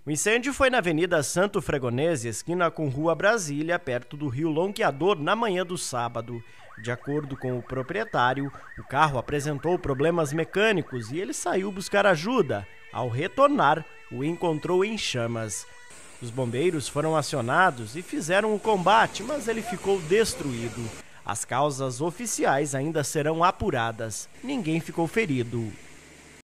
O incêndio foi na Avenida Santo Fregonese, esquina com Rua Brasília, perto do Rio Lonqueador, na manhã do sábado. De acordo com o proprietário, o carro apresentou problemas mecânicos e ele saiu buscar ajuda. Ao retornar, o encontrou em chamas. Os bombeiros foram acionados e fizeram o combate, mas ele ficou destruído. As causas oficiais ainda serão apuradas. Ninguém ficou ferido.